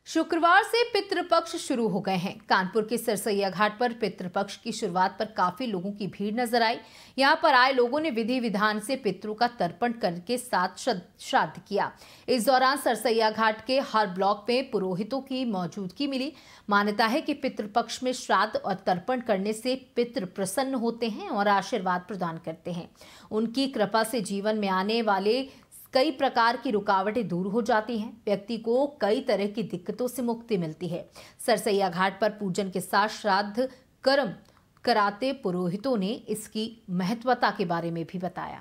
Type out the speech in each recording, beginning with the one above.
शुक्रवार से पितृपक्ष शुरू हो गए हैं। कानपुर के सरसैया घाट पर पितृपक्ष की शुरुआत पर काफी लोगों की भीड़ नजर आई। यहां पर आए लोगों ने विधि विधान से पितरों का तर्पण करके साथ श्राद्ध किया। इस दौरान सरसैया घाट के हर ब्लॉक में पुरोहितों की मौजूदगी मिली। मान्यता है कि पितृपक्ष में श्राद्ध और तर्पण करने से पितृ प्रसन्न होते हैं और आशीर्वाद प्रदान करते हैं। उनकी कृपा से जीवन में आने वाले कई प्रकार की रुकावटें दूर हो जाती हैं। व्यक्ति को कई तरह की दिक्कतों से मुक्ति मिलती है। सरसैया घाट पर पूजन के साथ श्राद्ध कर्म कराते पुरोहितों ने इसकी महत्वता के बारे में भी बताया।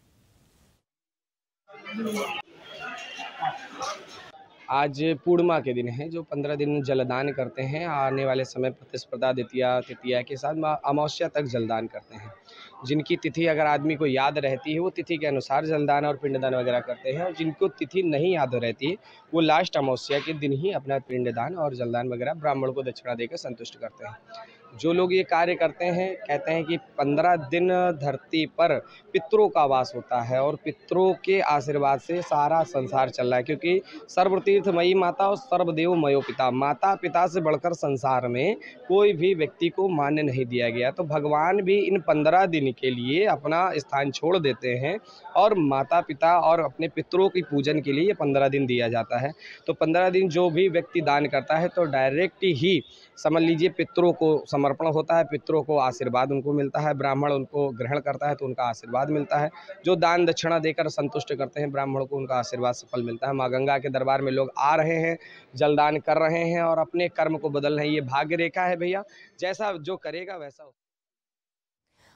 आज पूर्णिमा के दिन है, जो 15 दिन जलदान करते हैं। आने वाले समय प्रतिस्पर्धा तृतीया के साथ अमावस्या तक जलदान करते हैं। जिनकी तिथि अगर आदमी को याद रहती है, वो तिथि के अनुसार जलदान और पिंडदान वगैरह करते हैं, और जिनको तिथि नहीं याद रहती है, वो लास्ट अमावस्या के दिन ही अपना पिंडदान और जलदान वगैरह ब्राह्मण को दक्षिणा देकर संतुष्ट करते हैं। जो लोग ये कार्य करते हैं, कहते हैं कि 15 दिन धरती पर पितरों का वास होता है और पितरों के आशीर्वाद से सारा संसार चल रहा है, क्योंकि सर्वतीर्थमयी माता और सर्वदेव मयो पिता, माता पिता से बढ़कर संसार में कोई भी व्यक्ति को मान्य नहीं दिया गया। तो भगवान भी इन 15 दिन के लिए अपना स्थान छोड़ देते हैं और माता पिता और अपने पितरों की पूजन के लिए ये 15 दिन दिया जाता है। तो 15 दिन जो भी व्यक्ति दान करता है, तो डायरेक्ट ही समझ लीजिए पितरों को समर्पण होता है, पितरों को आशीर्वाद उनको मिलता है, ब्राह्मण उनको ग्रहण करता है तो उनका आशीर्वाद मिलता है। जो दान दक्षिणा देकर संतुष्ट करते हैं ब्राह्मण को, उनका आशीर्वाद सफल मिलता है। माँ गंगा के दरबार में लोग आ रहे हैं, जलदान कर रहे हैं और अपने कर्म को बदल रहे हैं। ये भाग्य रेखा है भैया, जैसा जो करेगा वैसा